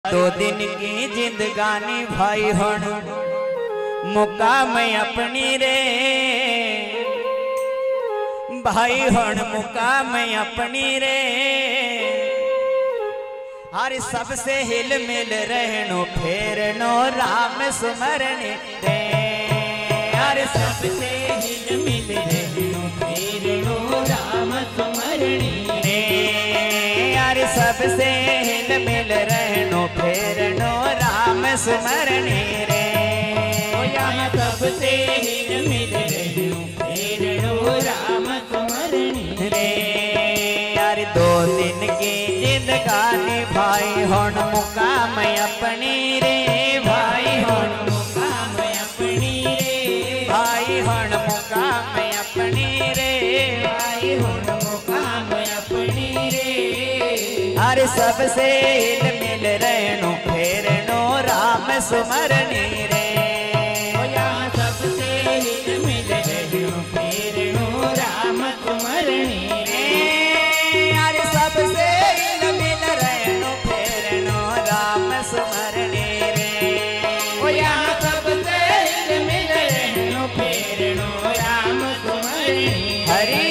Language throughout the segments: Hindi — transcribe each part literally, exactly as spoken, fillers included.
दो दिन की जिंदगानी भाई हण मुकाम अपनी रे भाई हण मुकाम अपनी रे हर सबसे हिल मिल रहनो फेरनो राम स्मरण रे हर सबसे हिल मिल रहनो फेरनो राम स्मरण रे हर सबसे हिल मिल रहनो फेरनो राम स्मरण रे यहाँ सबसे हिल मिल रहनो फेरनो राम स्मरण रे यार दो दिन की जिंदगानी भाई होन मुकाम अपनी रे भाई होन मुकाम अपनी रे भाई होन मुकाम अपनी रे भाई होन मुकाम अपनी रे हर सबसे हिल मिल रहनो फेरनो राम स्मरण रे यहाँ सबसे हिल मिल रहनो फेरनो राम स्मरण रे हर सबसे हिल मिल रहनो फेरनो राम स्मरण रे यहाँ सबसे हिल मिल रहनो फेरनो राम स्मरण हरि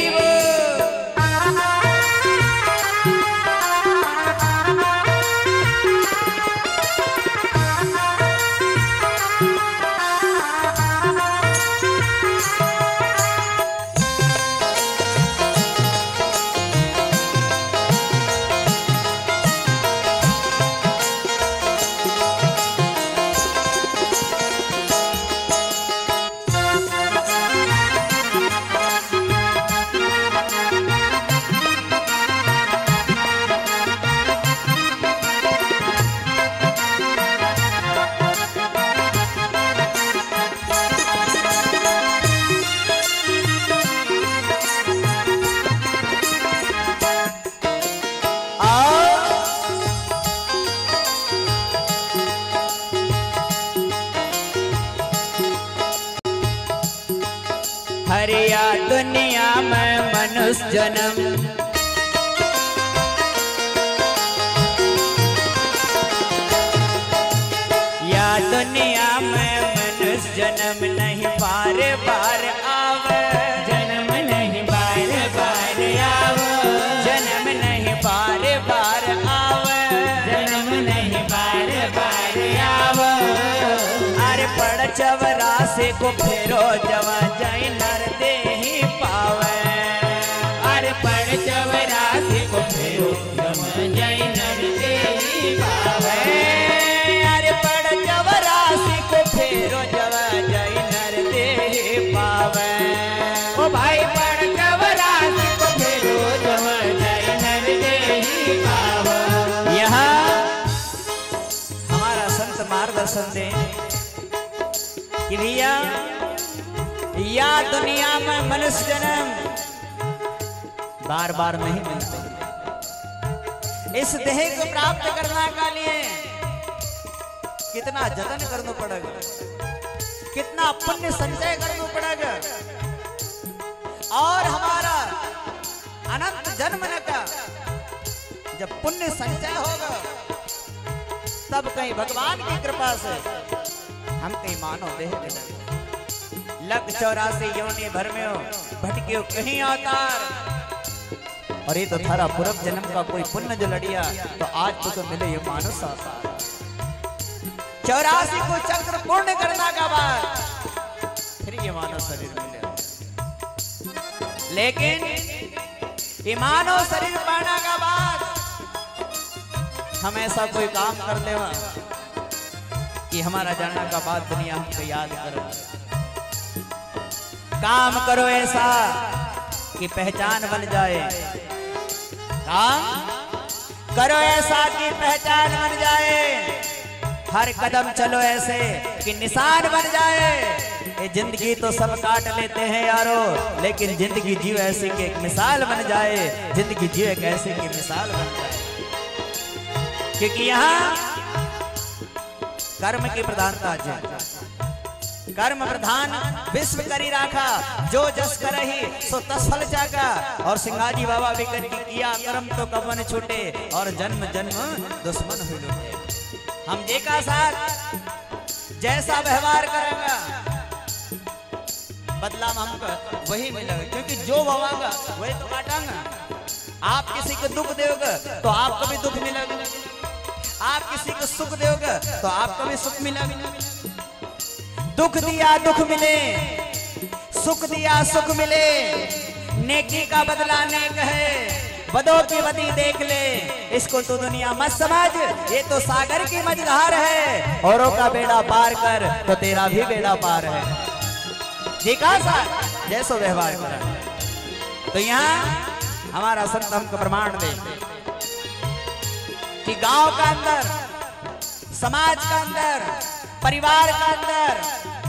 हरिया दुनिया में मनुष्य जन्म या दुनिया में मनुष्य जन्म नहीं बार बार आवे जन्म नहीं बार बार आवे जन्म नहीं बार बार आवे जन्म नहीं बार बार आवे अरे पड़ चवरासे को फेरो जवा जाए नर दे ही पावे अरे पड़ चवरासे को फेरो जवा जाए नर दे ही पावे अरे पड़ चवरासे को फेरो जवा जाए नर दे ही पावे ओ भाई पड़ चवरासे को फेरो जवा जाए नर दे ही पावे यहाँ हमारा संत मार्गदर्शन दे कि भैया या दुनिया में मनुष्य जन्म बार बार नहीं मिलते इस देह को प्राप्त करने के लिए कितना जतन करना पड़ेगा कितना पुण्य संचय करना पड़ेगा और हमारा अनंत जन्म का जब पुण्य संचय होगा तब कहीं भगवान की कृपा से हम कहीं मानो देह मिलेंगे लग चौरासी योनि भर में हो भटके हो कहीं अवतार और ये तो थारा पूर्व जन्म का कोई पुण्य जो लड़िया तो आज तो, तो मिले ये मानुष अवतार चौरासी को चक्र पूर्ण करना का बाद फिर ये मानव शरीर मिले लेकिन ये मानव शरीर पाने का बाद हम ऐसा कोई काम कर ले कि हमारा जाना का बाद दुनिया हमको याद करो काम करो ऐसा कि पहचान बन जाए काम करो ऐसा कि पहचान बन जाए हर कदम चलो ऐसे कि निशान बन जाए ये जिंदगी तो सब काट लेते हैं यारो लेकिन जिंदगी जीव ऐसी कि एक मिसाल बन जाए जिंदगी जीव एक ऐसी की मिसाल बन जाए क्योंकि यहाँ कर्म की प्रधानता है कर्म प्रधान विश्व करी राखा जो जस करही सो तस फल जागा और सिंगाजी बाबा भी कर किया कर्म तो कवन छूटे और जन्म जन्म दुश्मन हुए हम देखा साथ जैसा व्यवहार करेंगे बदला हमको वही मिलेगा, क्योंकि जो बोवागा वही तो काटांगा। आप किसी को दुख दोगे तो आपको भी दुख मिलेगा, आप किसी को सुख दोगे तो आपको भी सुख मिलेगा। दुख दिया दुख मिले, सुख दिया सुख मिले, नेकी का बदला नेक है, बदो की बदी देख ले, इसको तो दुनिया मत समझ, ये तो सागर की मझधार है, औरों का बेड़ा पार कर तो तेरा भी बेड़ा पार है। जी कहा सा जैसो व्यवहार करा। तो यहाँ हमारा संत हमको प्रमाण दे कि गांव का अंदर, समाज का अंदर, परिवार का अंदर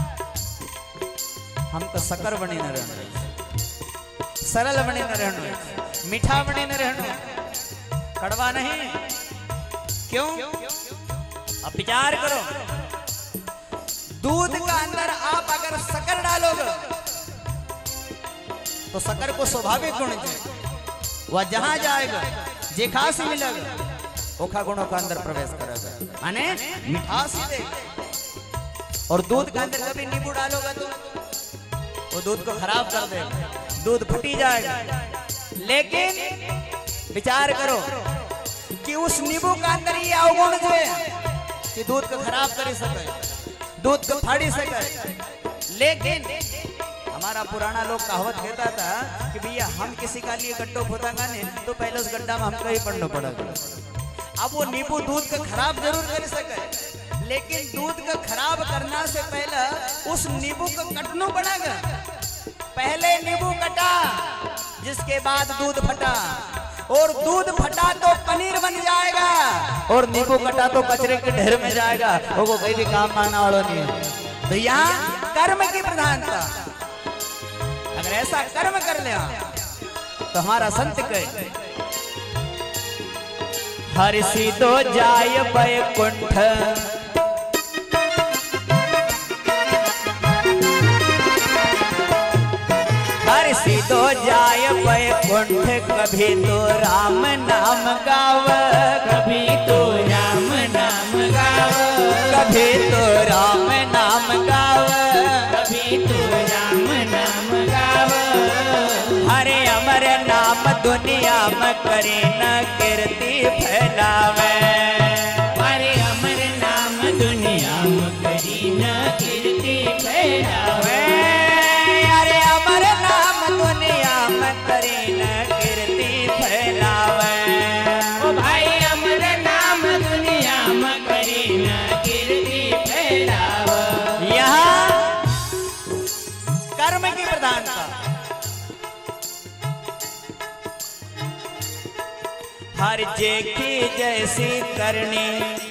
हमको शक्कर बने न रहना, सरल बने न रहना, मीठा बने न रहना, कड़वा नहीं। क्यों? अब विचार करो, दूध का अंदर आप अगर शक्कर डालोगे तो शक्कर को स्वाभाविक गुण है, वह जहां जाएगा जे खास ही मिलेगा, ओखा गुणों का अंदर प्रवेश करेगा, माने मिठास ही देगा। और दूध के अंदर कभी नींबू डालोगा तो वो दूध को खराब कर देगा, दूध फूटी जाएगा। लेकिन विचार करो कि उस नींबू का अंदर ये अवगुण जो है कि दूध को खराब कर सके, दूध को फाड़ी सके। लेकिन हमारा पुराना लोग कहावत कहता था कि भैया हम किसी का लिए गड्ढो खोदांगा नहीं तो पहले उस गड्ढा में हमको ही पड़ना पड़ेगा। अब वो नींबू दूध को खराब जरूर कर सके, लेकिन दूध को खराब करना से पहले उस नींबू को कटना पड़ेगा। पहले नींबू कटा, जिसके बाद दूध फटा, और दूध फटा तो पनीर बन जाएगा, और नींबू कटा तो कचरे के ढेर में जाएगा, वो कोई भी काम मानने वाला नहीं है। तो यहाँ कर्म की प्रधानता, अगर ऐसा कर्म कर लिया तो हमारा संत कहे हरि सीधो जाय बैकुंठ, हरि सीधो जाय बैकुंठ, कभी तो राम नाम गाव, कभी तो राम नाम गाव, कभी तो राम नाम गाव, कभी तो राम नाम गाव। हरे अमर नाम दुनिया में करे न कीर्ति फैलावे, हरे अमर नाम दुनिया में करी न कीर्ति फैलावे, अरे अमर नाम दुनिया में करे न कीर्ति फैलावे। ओ भाई अमर नाम दुनिया में करी न कीर्ति फैलावे। यहाँ कर्म की प्रधानता, हर जेठी जैसी करनी,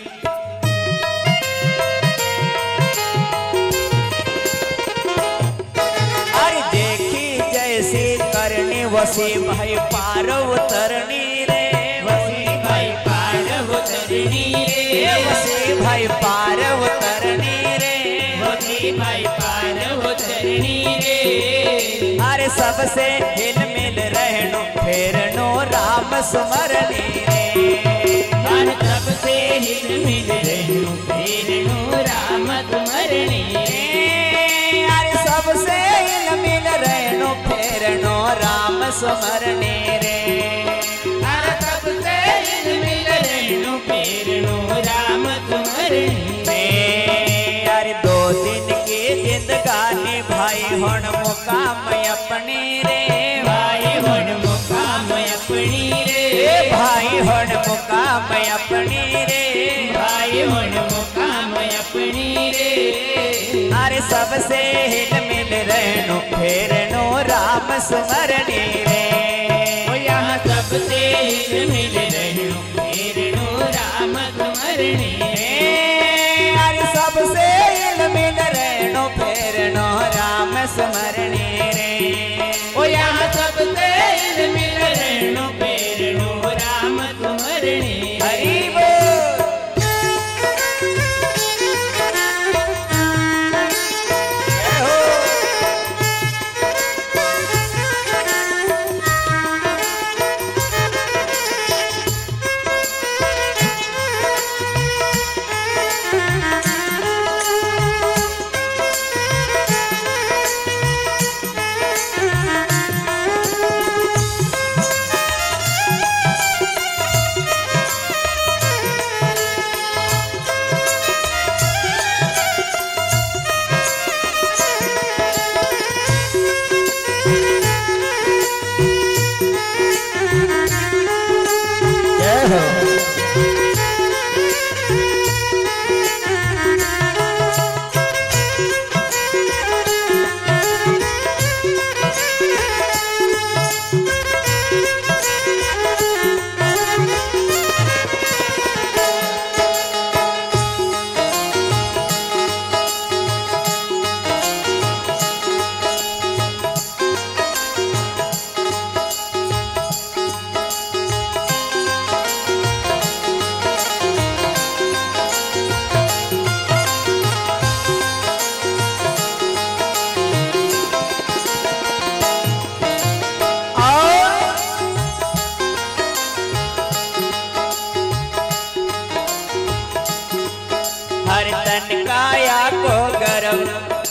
हर जेठी जैसी करनी, वसी भाई पार उतरनी रे, वसी भाई पार उतरनी रे, वसी भाई पार उतरनी रे, वसी भाई पार उतरनी रे। अरे सबसे हिल मिल रहनो फेरनो राम स्मरणी रे, हर सबसे हिल मिल रहनो फेरनो राम स्मरणी रे, अरे सबसे हिल मिल रहनो फेरनो राम स्मरणी रे, हर सबसे हिल मिल रहनो फेरनो राम स्मरणी रे। अरे दो दिन की जिंदगानी भाई हुण मुकाम अपनी रे, भाई हुण मुकाम अपनी रे, भाई हुण मुकाम अपनी रे, भाई हुण मुकाम अपनी रे। अरे सबसे हिल मिल रहनो फेरनो राम स्मरणी रे, ओ यहाँ सबसे हिल मिल रहनो फेरनो राम स्मरणी रे, अरे सबसे हिल मिल रहनो फेरनो राम स्मरणी रे। ओ यहाँ सबसे हिल मिल रहनो फेरनो राम स्मरणी हरि बोल। जय हो। तन काया को गर्व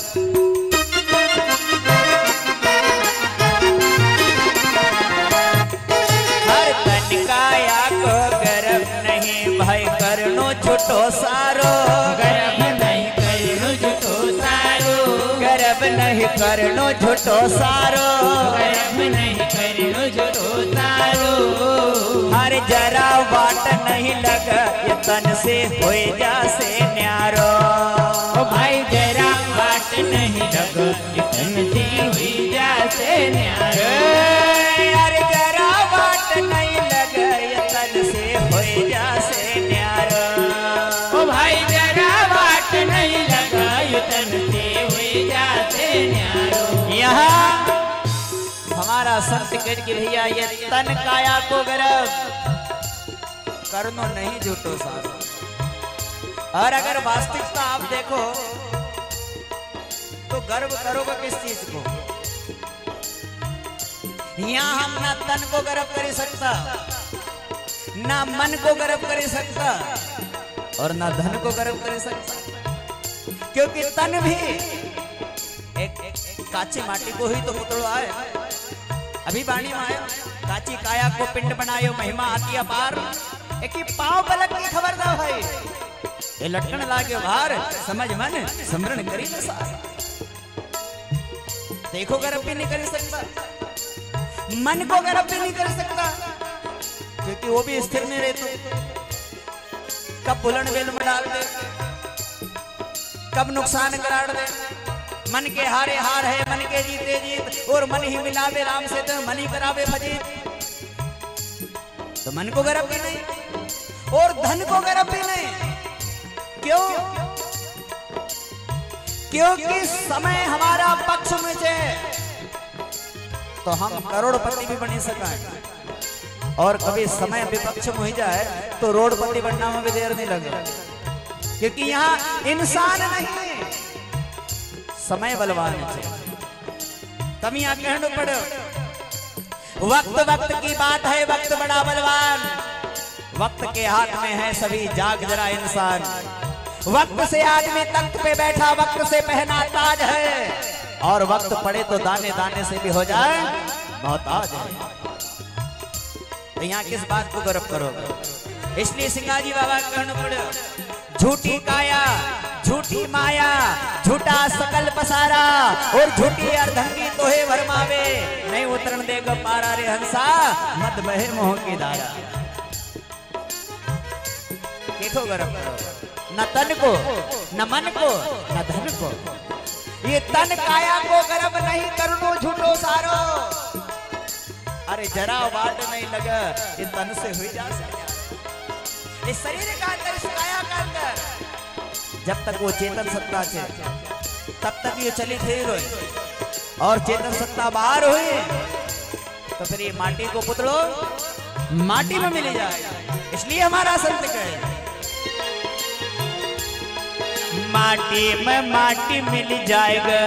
हर तन काया को गर्व नहीं भाई करनो छुटो सारो गर्व नहीं करनो झूठो सारो गर्व नहीं करनो छुटो सारो गर्व नहीं करनो झूठो सारो हर जरा वाट नहीं लग ये तन से होए जा से न्यारो ओ भाई जरा बाट नहीं लग तन से हुई जासे न्यारो हर जरा वाट नहीं लग ये तन से होए जा से न्यारो ओ भाई जरा बाट नहीं लगा तन से हुई जासे न्यारो यहाँ हमारा संत कह के भैया ये तन काया को गर्व करनो नहीं झूठो सारो। और अगर वास्तविकता आप देखो तो गर्व करोगे किस चीज को? यहाँ हम ना तन को गर्व कर सकता ना मन को गर्व कर सकता और ना धन को गर्व कर सकता, क्योंकि तन भी एक, एक, एक काची माटी को ही तो पुतलो आए। अभी बाणी में आयो काची काया को पिंड बनायो महिमा आती अपार एक ही पांव पलक की खबर ना भाई ये लटकन लागे भार समझ मन समरण करी न सार। देखो गर्व भी नहीं कर सकता, मन को गर्व भी नहीं कर सकता, क्योंकि वो भी स्थिर नहीं रहते। कब बुलंद बेल में डाल दे, कब नुकसान करार दे। मन के हारे हार है, मन के जीते जीत, और मन ही मिलावे राम से तो मन ही करावे फजीत। तो मन को गर्व भी नहीं और धन को गर्व भी नहीं। क्यों? क्योंकि समय हमारा पक्ष में है तो हम करोड़पति भी बनी सका, और कभी समय विपक्ष में हो जाए तो रोडपति बनना में भी देर नहीं लगे, क्योंकि यहाँ इंसान नहीं समय बलवान है। तब यहाँ कहना पड़े वक्त वक्त की बात है, वक्त बड़ा बलवान, वक्त के हाथ में है सभी, जाग जरा इंसान। वक्त से आदमी तख्त पे बैठा, वक्त से पहना ताज है, और वक्त पड़े तो दाने दाने से भी हो जाए मोहताज है। तो यहाँ किस बात को गर्व करोगे? इसलिए सिंगाजी बाबा कहना पड़े झूठी काया झूठी माया झूठा सकल पसारा, और झूठी अर्धंगी तोहे भरमावे, नहीं उतरन देगा पारा रे हंसा, मत बहे मोह की धारा। देखो गर्व करो न तन को न मन को न धन को, ये तन काया को गर्व नहीं करनो झूठो सारो। अरे जरा वाट नहीं लगा ये तन से हुई जा सकता, इस शरीर का अंदर, इस काया का अंदर जब तक वो चेतन सत्ता है तब तक ये चली फिर हुई, और चेतन सत्ता बाहर हुई तो फिर ये माटी को पुतलो माटी में मिल जाएगा। इसलिए हमारा संत कहे माटी में माटी मिल जाएगा,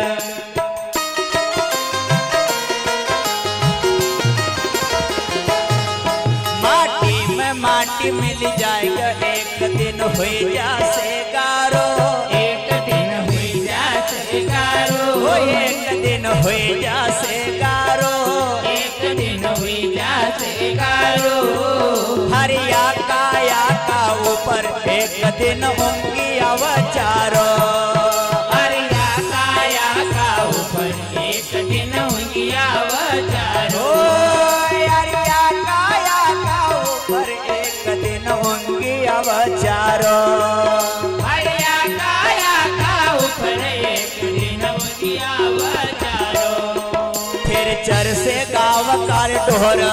माटी में माटी मिल जाएगा, एक दिन हुई जासे गारो, एक दिन हुई जासे गारो, एक दिन हुई जासे गारो, एक दिन हुई जासे गारो। हरिया काया का ऊपर एक दिन होंगी अवचारो, हरिया काया का ऊपर एक दिन होंगी अवचारो, हरिया काया का ऊपर एक दिन होंगी अवचारो, हरिया काया का ऊपर एक दिन होंगी अवचारो। फिर चर से गाँव कार ढोर,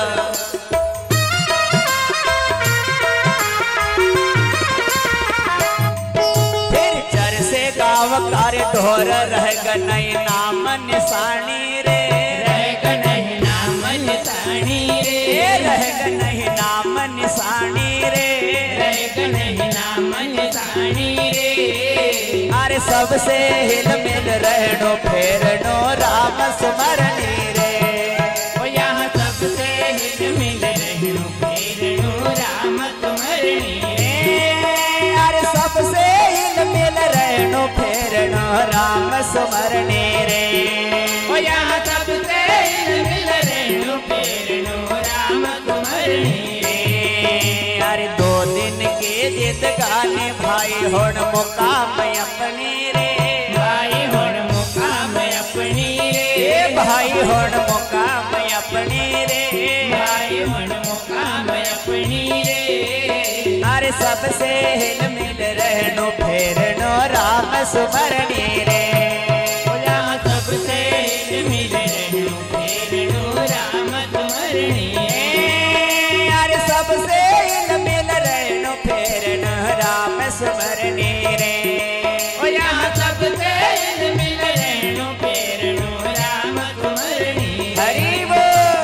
गावकार ढोर रहेगा नहीं नाम निशानी रे, रहेगा नहीं नाम निशानी रे, रहेगा नहीं नाम निशानी रे, रहेगा नहीं नाम निशानी रे। अरे सबसे हिल मिल रहनो फेरनो राम स्मरणी रे, ओ यहाँ सबसे हिल मिल रहनो फेरनो राम स्मरणी रे, अरे सबसे हिल मिल रहे राम सुमरने रे। ओ यहाँ सबसे मिल रेणु फेरनु राम सुमरने रे। अरे दो दिन के जिद गाने भाई होड़ मुकाम अपनी रे। भाई होड़ मुकाम अपनी रे। भाई होड़ मुकाम अपनी रे। भाई होड़ मुकाम अपनी रे। अरे सबसे हिल मिल रहनो फेरनो राम सुमरनी रे। यहाँ सबसे हिल मिल रहनो फेरनो राम सुमरनी रे। अरे सबसे हिल मिल रहनो फेरनो राम सुमरनी रे। यहाँ सबसे हिल मिल रहनो फेरनो राम सुमरनी। हरि बोल।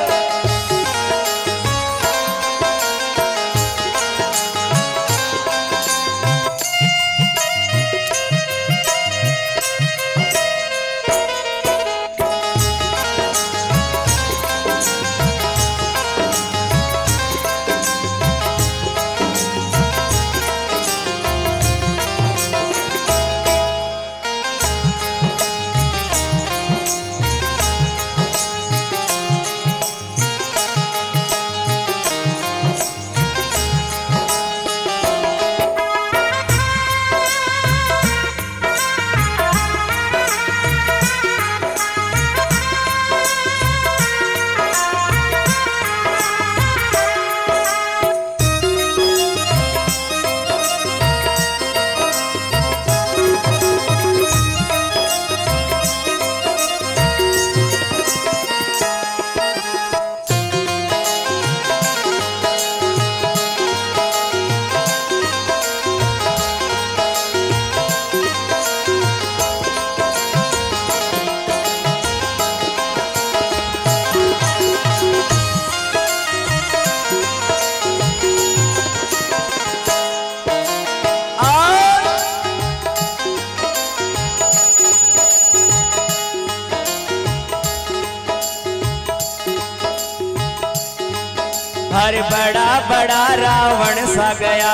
अरे बड़ा बड़ा रावण सा गया।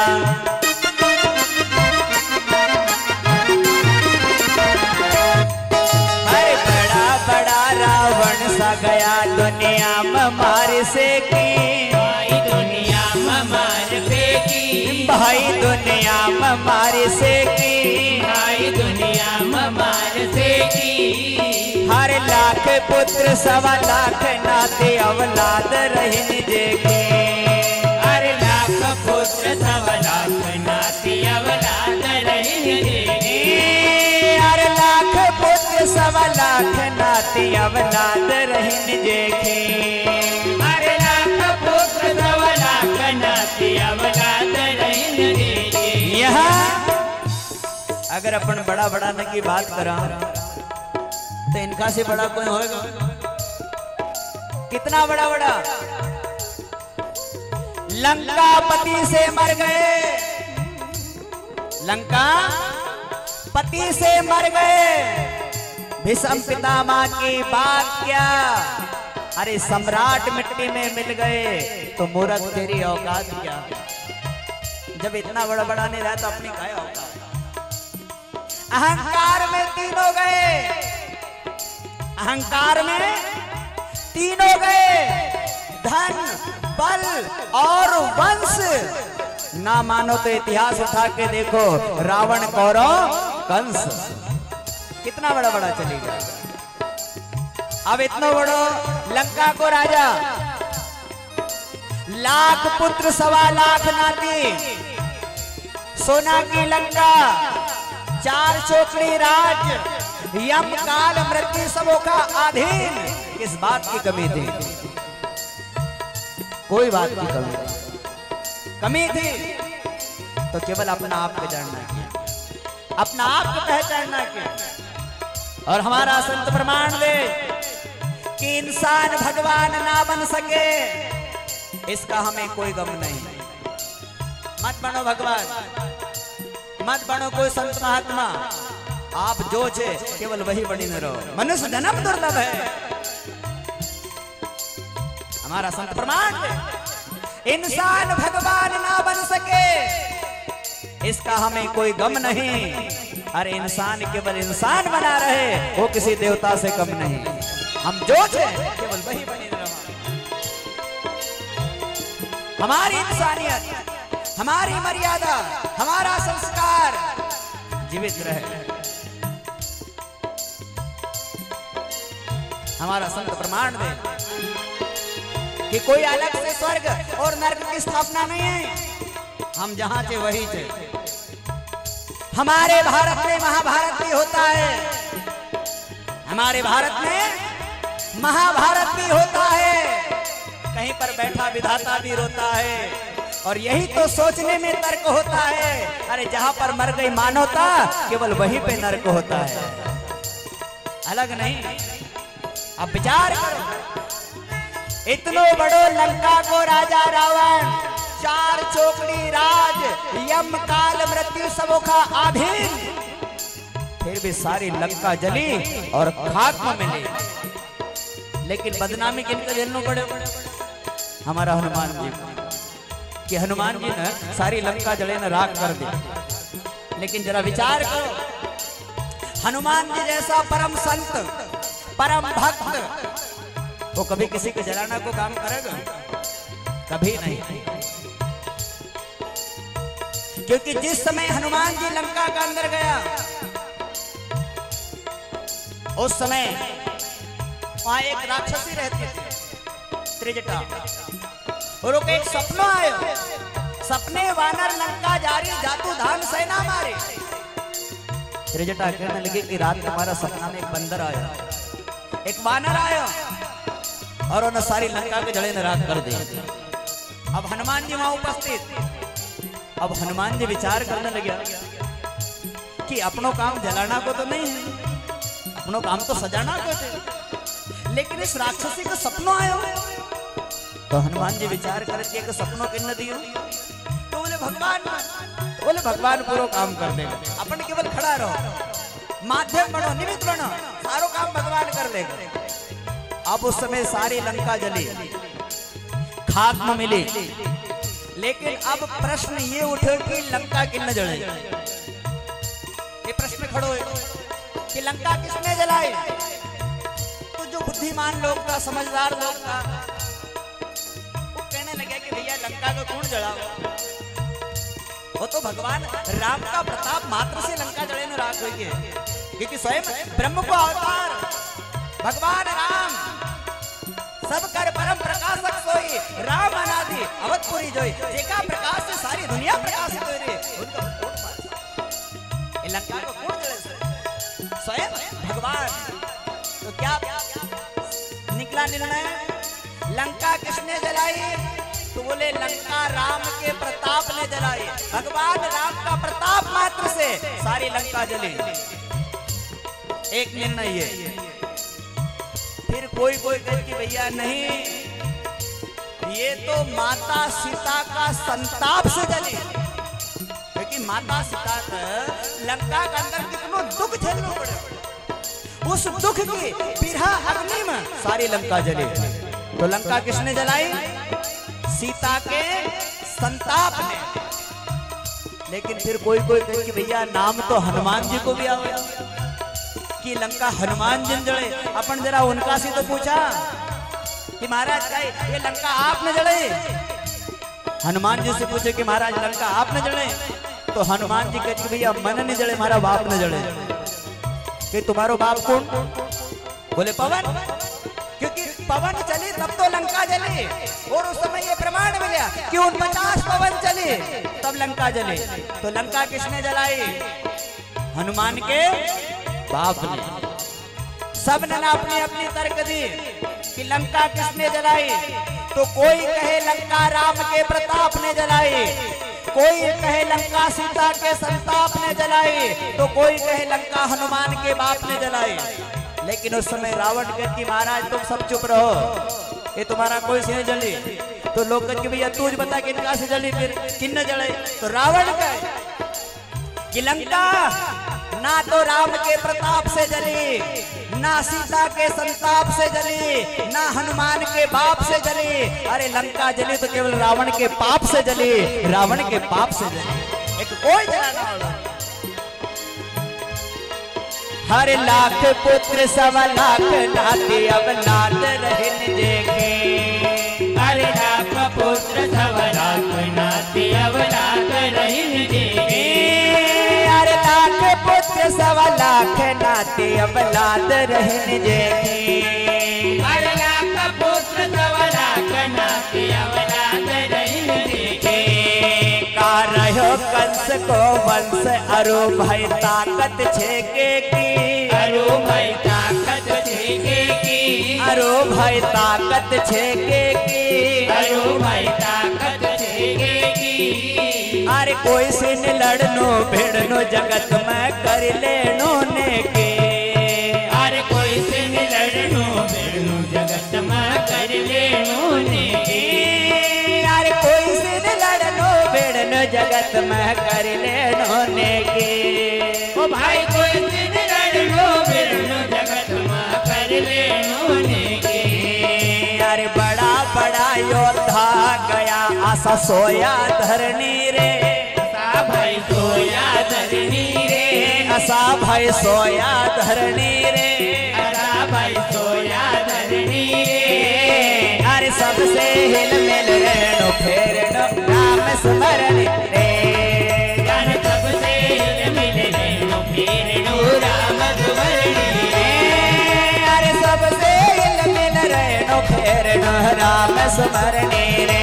अरे बड़ा बड़ा रावण सा गया दुनिया में मार से की। भाई दुनिया में मार फेंकी। भाई दुनिया में मार से की। भाई दुनिया में मार फेंकी। हर लाख पुत्र सवा लाख नाते अवलाद रहन जेके। हर लाख पुत्र सवा लाख नाती अवलाद रहन जेके। हर लाख पुत्र सवा लाख नाते अवलाद रहन जेके। हर लाख पुत्र सवा लाख नाती अवलाद रहन जेके। यहाँ अगर अपन बड़ा बड़ा की बात करा तो इनका से बड़ा कोई होगा? कितना बड़ा बड़ा लंका पति से मर गए। लंका पति से मर गए। भीष्म पितामह की बात क्या? अरे सम्राट मिट्टी में मिल गए तो मूर्ख तेरी औकात क्या? जब इतना बड़ा बड़ा नहीं रहा तो अपनी काय औकात? अहंकार में तीनों गए। अहंकार में तीनों गए। धन बल और वंश। ना मानो तो इतिहास उठा के देखो। रावण कौरव कंस कितना बड़ा बड़ा चलेगा। अब इतना बड़ा लंका को राजा, लाख पुत्र सवा लाख नाती, सोना की लंका, चार चौकड़ी राज, यम काल मृत्यु सबों का अधीन। किस बात की कमी थी? कोई बात की कमी कमी थी तो केवल अपना आप को जानना किया, अपना आप को पहचानना किया। और हमारा संत प्रमाण दे कि इंसान भगवान ना बन सके इसका हमें कोई गम नहीं। मत बनो भगवान, मत बनो कोई संत महात्मा। आप जो छे केवल वही बनी न रहो। मनुष्य जन्म दुर्लभ है। हमारा संत प्रमाण है इंसान भगवान ना बन सके इसका हमें कोई गम नहीं। अरे इंसान केवल इंसान बना रहे, वो किसी देवता से कम नहीं। हम जो थे केवल वही बने रहा। हमारी इंसानियत, हमारी मर्यादा, हमारा संस्कार जीवित रहे। हमारा संत प्रमाण दे कि कोई अलग से स्वर्ग और नरक की स्थापना नहीं है। हम जहां थे वही थे। हमारे भारत में महाभारत भी होता है, हमारे भारत में महाभारत भी होता है। कहीं पर बैठा विधाता भी रोता है, और यही तो सोचने में तर्क होता है। अरे जहां पर मर गई मानवता, केवल वहीं पे नर्क होता है, अलग नहीं। अब विचार करो, इतनो बड़ो लंका को राजा रावण, चार चौकड़ी राज, यम काल मृत्यु सबों का अधीन, फिर भी सारी लंका जली और खाक में मिली। लेकिन बदनामी किनको झेलना पड़े? हमारा हनुमान जी, कि हनुमान जी ने सारी लंका जले न राख कर दी। लेकिन जरा विचार करो, हनुमान जी जैसा परम संत, परम भक्त, वो कभी किसी को जलाना को काम करेगा? कभी नहीं। क्योंकि जिस समय हनुमान जी लंका का अंदर गया, उस समय वहां एक राक्षसी रहती थी, त्रिजटा, और वो एक सपना आया। सपने वानर लंका जारी, जातु धाम सेना मारे। त्रिजटा कहने लगे कि रात हमारा सपना में एक बंदर आया, एक वानर आया, और उन्होंने सारी लंका के जड़े न राख कर दी। अब हनुमान जी वहां उपस्थित। अब हनुमान जी विचार करने लगे कि अपनों काम जलाना को तो नहीं है, अपनों काम तो सजाना को थे, लेकिन इस राक्षसी को सपनों आयो। तो हनुमान जी विचार करके कि सपनों किन न दियो? तो बोले भगवान, तो बोले भगवान पूरा काम कर देगा, अपन केवल खड़ा रहो, माध्यम बनो, निमित्त बनो, सारो काम भगवान कर देगा। अब उस समय सारी लंका जली, खाक में मिली। लेकिन अब प्रश्न ये उठे कि लंका किसने जलाई? ये प्रश्न खड़ो है कि लंका किसने जलाई? तो जो बुद्धिमान लोग था, समझदार लोग था, वो कहने लगे कि भैया लंका को कौन जलाओ? वो तो भगवान राम का प्रताप मात्र से लंका जले न राख हुई है, क्योंकि स्वयं ब्रह्म को अवतार भगवान राम, सब कर परम प्रकाशक सोई, राम अनादि अवधपुरी जोई, जेका प्रकाश से सारी दुनिया प्रकाशित हो रही है, उनका कौन पास? ये लंका को कौन जले? स्वयं भगवान। तो क्या निकला निर्णय? लंका किसने जलाई? तो बोले लंका राम के प्रताप ने जलाई। भगवान राम का प्रताप मात्र से सारी लंका जली। एक निर्णय ये। फिर कोई कोई कहे कि भैया नहीं, ये तो माता सीता का संताप से जली, क्योंकि माता सीता का लंका के अंदर कितना दुख झेलना पड़े, उस दुख की बिरहा अग्नि में सारी लंका जली। तो लंका किसने जलाई? सीता के संताप ने। लेकिन फिर कोई कोई कहे कि भैया नाम तो हनुमान जी को भी आया कि लंका हनुमान जी जड़े। अपन जरा उनका से तो पूछा कि महाराज क्या ये लंका आपने जड़े? हनुमान जी से पूछे कि महाराज लंका आपने जड़े? तो हनुमान जी कहते भैया मन नहीं जड़े, हमारा बाप ने जड़े। कि तुम्हारो बाप कौन? बोले पवन, क्योंकि पवन चली तब तो लंका जली, और उस समय ये प्रमाण मिला कि उन पचास पवन चली तब लंका जली। तो लंका किसने जलाई? हनुमान के बाप ने। सब ने अपनी अपनी तर्क दी कि लंका किसने जलाई। तो कोई कहे लंका राम के प्रताप ने जलाई, कोई कहे लंका सीता के संताप ने जलाई, तो कोई कहे लंका हनुमान के बाप ने जलाई। लेकिन उस समय रावण कहते कि महाराज तुम सब चुप रहो, ये तुम्हारा कोई से जली। तो लोग कहते भैया तू बता किनका से जली, फिर किन जले? तो रावण कहे कि लंका ना तो राम के प्रताप से जली, ना सीता के संताप से जली, ना हनुमान के बाप से जली। अरे लंका जली तो केवल रावण के पाप से जली, रावण के पाप से जली, एक कोई जला ना। हर लाख पुत्र सवा लाख नाती अवलाद रहन जेके हर लाख पुत्र सवा लाख नाती अवलाद रहन जेके हर लाख पुत्र सवा लाख नाती अवलाद रहन जेके हर लाख पुत्र सवा लाख नाती अवलाद रहन जेके का रहो कंस को वंश अरु भाई ताकत छेके की अरु भाई ताकत छेके की अरु भाई ताकत छेके की अरु भाई ताकत छेके की अरे कोई सिन लड़नो भिड़नो जगत में कर लेनो ने के अरे कोई सिन लड़नो भिड़नो जगत में कर लेनो ने के अरे कोई सिन लड़नो भिड़नो जगत में कर लेनो ने के ओ भाई कोई सिन लड़नो भिड़नो जगत में कर लेनो ने के अरे बड़ा बड़ा योद्धा गया आशा सोया धरनी रे आशा भाई सोया धरनी रे आशा भाई सोया धरनी रे आशा भाई सोया धरनी रे अरे सबसे हिल मिल रेणु फेरनो नाम स्मरण रे अरे सबसे हिल मिल रेणु फेरनो राम स्मरण रे अरे सबसे हिल मिल रेणु फेरनो राम स्मरण रे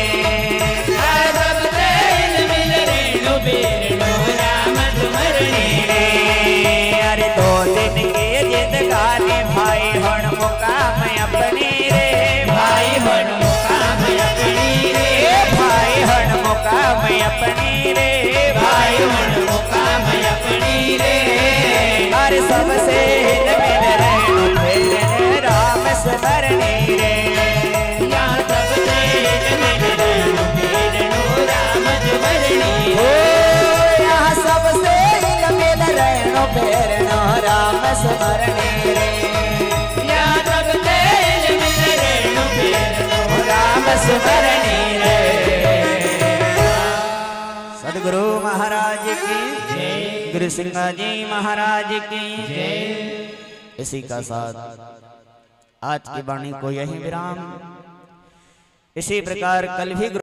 सबसे हिल मिल रेणु फेरनो राम स्मरण रे अरे दो दिन के जिंदगानी भाई हण मुकाम अपनी रे भाई हण मुकाम अपनी रे भाई हण मुकाम अपनी रे भाई हण मुकाम अपनी रे अरे सबसे हिल मिल रेणु फेरनो राम स्मरण रे यहाँ सबसे हिल मिल रेणु फेरनो राम स्मरण ओ रे यहाँ सबसे हिल मिल रेणु फेरनो राम स्मरण रे यहाँ सबसे हिल मिल रेणु फेरनो राम स्मरण रे सदगुरु महाराज की जय गुरु सिंह जी महाराज की जय। इसी का साथ आज की वाणी को यही विराम। इसी प्रकार कल भी